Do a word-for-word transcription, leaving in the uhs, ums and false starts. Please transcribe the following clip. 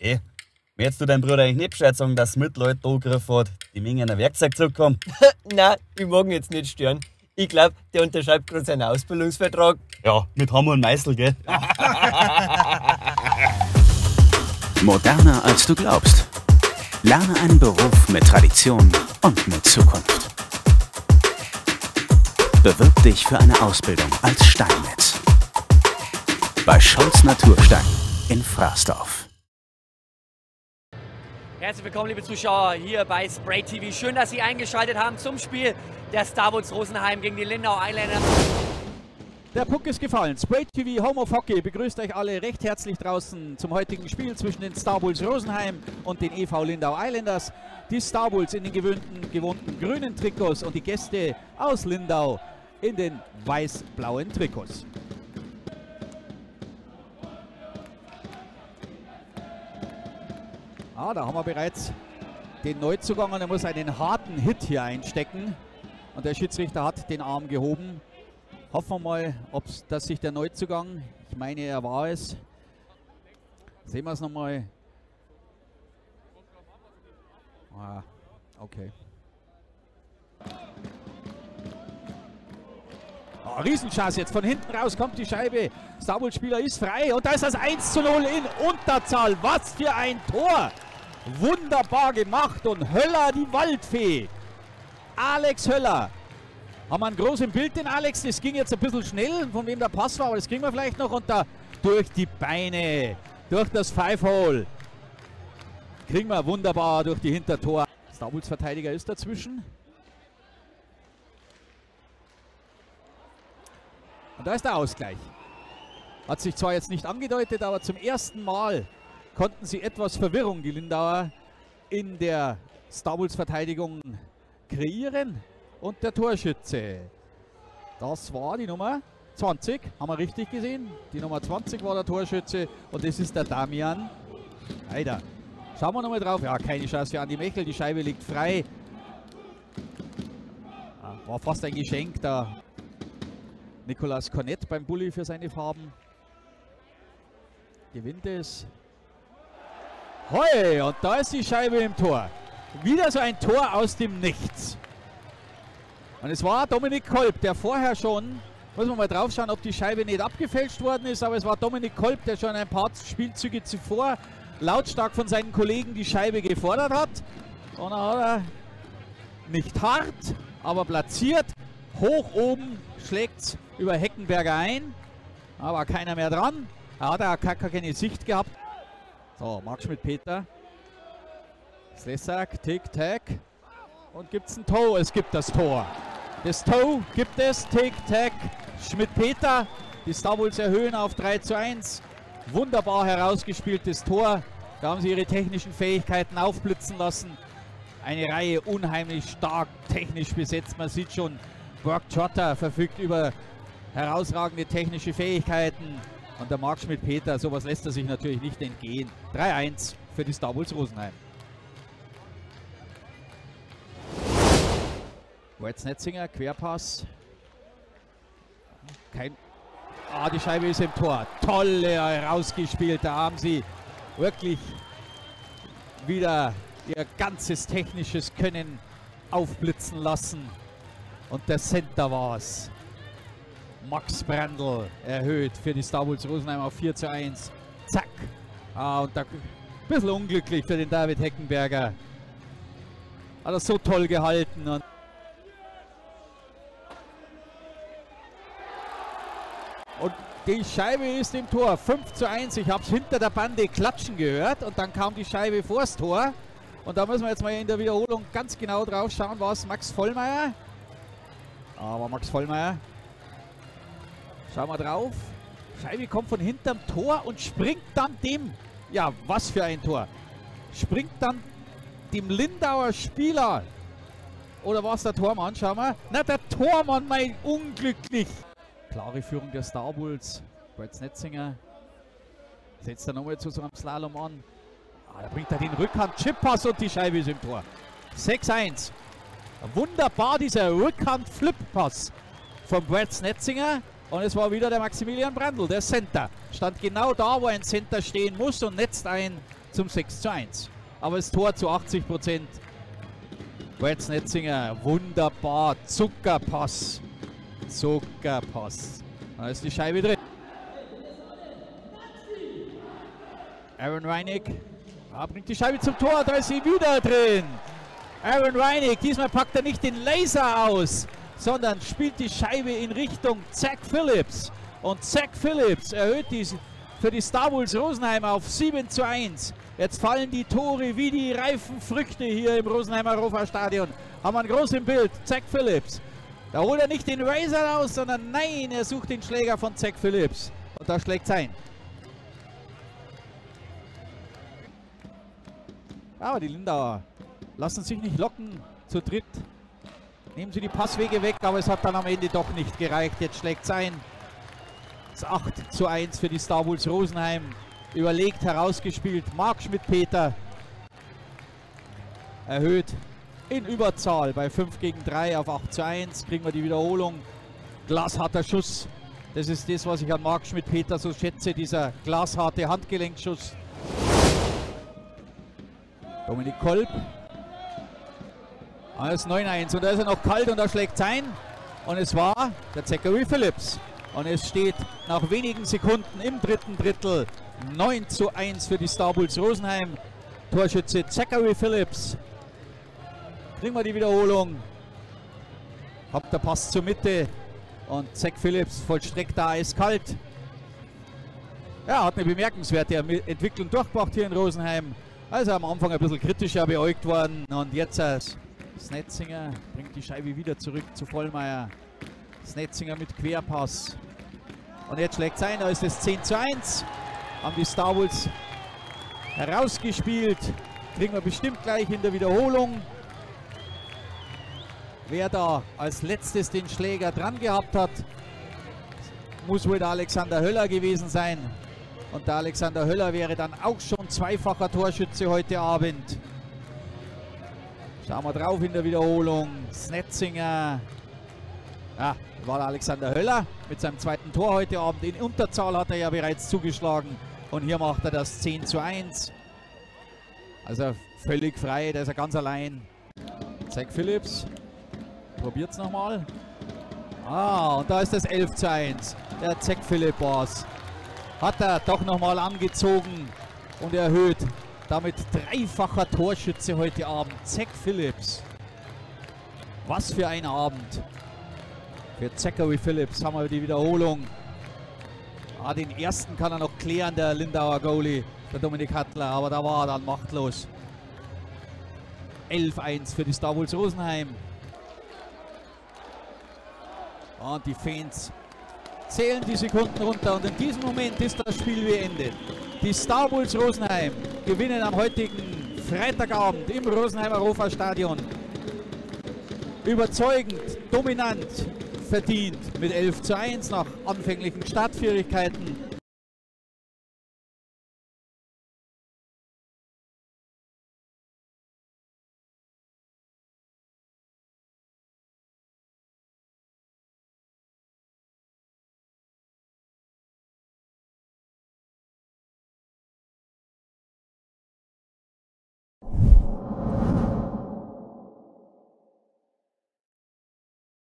Hey, willst du deinem Bruder eigentlich nicht Bescheid sagen, dass mit Leuten angegriffen hat, die Menge ein Werkzeug zurückkommen? Nein, ich mag ihn jetzt nicht stören. Ich glaube, der unterschreibt gerade seinen Ausbildungsvertrag. Ja, mit Hammer und Meißel, gell? Moderner als du glaubst. Lerne einen Beruf mit Tradition und mit Zukunft. Bewirb dich für eine Ausbildung als Steinmetz. Bei Scholz Naturstein in Fraßdorf. Herzlich willkommen, liebe Zuschauer, hier bei Spray T V. Schön, dass Sie eingeschaltet haben zum Spiel der Starbucks Rosenheim gegen die Lindau Islanders. Der Puck ist gefallen. Spray T V Home of Hockey begrüßt euch alle recht herzlich draußen zum heutigen Spiel zwischen den Starbucks Rosenheim und den E V Lindau Islanders. Die Starbucks in den gewöhnten, gewohnten grünen Trikots und die Gäste aus Lindau in den weiß-blauen Trikots. Ah, da haben wir bereits den Neuzugang und er muss einen harten Hit hier einstecken. Und der Schiedsrichter hat den Arm gehoben. Hoffen wir mal, ob dass sich der Neuzugang, ich meine, er war es. Sehen wir es nochmal. Ah, okay. Oh, Riesenchance jetzt. Von hinten raus kommt die Scheibe. Starbucks-Spieler ist frei. Und da ist das eins zu null in Unterzahl. Was für ein Tor! Wunderbar gemacht. Und Höller, die Waldfee. Alex Höller. Haben wir einen großen Bild, den Alex. Das ging jetzt ein bisschen schnell, von wem der Pass war. Aber das kriegen wir vielleicht noch. Und da durch die Beine. Durch das Five-Hole. Kriegen wir wunderbar durch die Hintertor. Starbucks-Verteidiger ist dazwischen. Und da ist der Ausgleich. Hat sich zwar jetzt nicht angedeutet, aber zum ersten Mal konnten sie etwas Verwirrung, die Lindauer, in der Starbucks-Verteidigung kreieren. Und der Torschütze, das war die Nummer zwanzig, haben wir richtig gesehen. Die Nummer zwanzig war der Torschütze und das ist der Damian Heider. Schauen wir nochmal drauf. Ja, keine Chance für Andi Mechel, die Scheibe liegt frei. War fast ein Geschenk da. Nicolas Cornett beim Bulli für seine Farben. Gewinnt es. Hoi, und da ist die Scheibe im Tor. Wieder so ein Tor aus dem Nichts. Und es war Dominik Kolb, der vorher schon, muss man mal drauf schauen, ob die Scheibe nicht abgefälscht worden ist, aber es war Dominik Kolb, der schon ein paar Spielzüge zuvor lautstark von seinen Kollegen die Scheibe gefordert hat. Und dann hat er nicht hart, aber platziert, hoch oben, schlägt es über Heckenberger ein. Da war keiner mehr dran. Da hat er gar keine Sicht gehabt. So, Marc Schmidt-Peter. Slessak, Tick-Tack. Und gibt es ein Tor? Es gibt das Tor. Das Tor gibt es. Tick-Tack. Schmidt-Peter. Die Starbucks erhöhen auf drei zu eins. Wunderbar herausgespieltes Tor. Da haben sie ihre technischen Fähigkeiten aufblitzen lassen. Eine Reihe unheimlich stark technisch besetzt. Man sieht schon, Brock Trotter verfügt über herausragende technische Fähigkeiten. Und der Marc Schmidt-Peter, sowas lässt er sich natürlich nicht entgehen. drei eins für die Starbucks Rosenheim. Netzinger, Querpass. Kein. Ah, die Scheibe ist im Tor. Tolle herausgespielt. Da haben sie wirklich wieder ihr ganzes technisches Können aufblitzen lassen. Und der Center war es. Max Brandl erhöht für die Starbucks Rosenheim auf vier zu eins. Zack. Ah, und da ein bisschen unglücklich für den David Heckenberger. Hat er so toll gehalten. Und Und die Scheibe ist im Tor. fünf zu eins. Ich habe es hinter der Bande klatschen gehört. Und dann kam die Scheibe vors Tor. Und da müssen wir jetzt mal in der Wiederholung ganz genau drauf schauen. War es Max Vollmeier? Aber Max Vollmeier. Schauen wir drauf. Scheibe kommt von hinterm Tor und springt dann dem, ja, was für ein Tor. Springt dann dem Lindauer Spieler. Oder war es der Tormann? Schauen wir. Na, der Tormann, mein unglücklich. Klare Führung der Starbucks. Brett Netzinger setzt er nochmal zu so einem Slalom an. Ah, da bringt er den Rückhand-Chip-Pass und die Scheibe ist im Tor. sechs eins. Wunderbar dieser Rückhand-Flip-Pass von Brett Netzinger. Und es war wieder der Maximilian Brandl, der Center. Stand genau da, wo ein Center stehen muss und netzt ein zum sechs zu eins. Aber das Tor zu achtzig Prozent war jetzt Netzinger. Wunderbar. Zuckerpass. Zuckerpass. Da ist die Scheibe drin. Aaron Reinig ah, bringt die Scheibe zum Tor. Da ist sie wieder drin. Aaron Reinig. Diesmal packt er nicht den Laser aus, sondern spielt die Scheibe in Richtung Zach Phillips. Und Zach Phillips erhöht die für die Star Bulls Rosenheim auf sieben zu eins. Jetzt fallen die Tore wie die reifen Früchte hier im Rosenheimer Rofa-Stadion. Haben wir ein groß im Bild. Zach Phillips. Da holt er nicht den Razor aus, sondern nein, er sucht den Schläger von Zach Phillips. Und da schlägt es ein. Aber die Lindauer lassen sich nicht locken. Zu dritt nehmen sie die Passwege weg, aber es hat dann am Ende doch nicht gereicht. Jetzt schlägt es ein. Das acht zu eins für die Star Bulls Rosenheim. Überlegt herausgespielt. Marc Schmidt-Peter erhöht in Überzahl bei fünf gegen drei auf acht zu eins. Kriegen wir die Wiederholung. Glasharter Schuss. Das ist das, was ich an Marc Schmidt-Peter so schätze. Dieser glasharte Handgelenkschuss. Dominik Kolb. Alles neun eins. Und da ist er noch kalt und da schlägt es ein. Und es war der Zachary Phillips. Und es steht nach wenigen Sekunden im dritten Drittel neun zu eins für die Star Bulls Rosenheim. Torschütze Zachary Phillips. Kriegen wir die Wiederholung. Habt der Pass zur Mitte. Und Zach Phillips vollstreckt da eiskalt. Ja, hat eine bemerkenswerte Entwicklung durchgebracht hier in Rosenheim. Also am Anfang ein bisschen kritischer beäugt worden. Und jetzt äh, Snetzinger bringt die Scheibe wieder zurück zu Vollmeier. Snetzinger mit Querpass. Und jetzt schlägt es ein, da ist es zehn zu eins. Haben die Star Bulls herausgespielt. Kriegen wir bestimmt gleich in der Wiederholung. Wer da als letztes den Schläger dran gehabt hat, muss wohl der Alexander Höller gewesen sein. Und der Alexander Höller wäre dann auch schon zweifacher Torschütze heute Abend. Schauen wir drauf in der Wiederholung. Snetzinger. Ja, war der Alexander Höller mit seinem zweiten Tor heute Abend. In Unterzahl hat er ja bereits zugeschlagen. Und hier macht er das zehn zu eins. Also völlig frei, da ist er ganz allein. Zach Phillips. Probiert es nochmal. Ah, und da ist das elf zu eins. Der Zach Phillips hat er doch nochmal angezogen und erhöht. Damit dreifacher Torschütze heute Abend. Zach Phillips. Was für ein Abend. Für Zachary Phillips haben wir die Wiederholung. Ah, den ersten kann er noch klären, der Lindauer Goalie, der Dominik Hattler, aber da war er dann machtlos. elf eins für die Star Bulls Rosenheim. Und die Fans zählen die Sekunden runter und in diesem Moment ist das Spiel beendet. Die Star Bulls Rosenheim gewinnen am heutigen Freitagabend im Rosenheimer Rofa-Stadion. Überzeugend, dominant, verdient mit elf zu eins nach anfänglichen Startschwierigkeiten.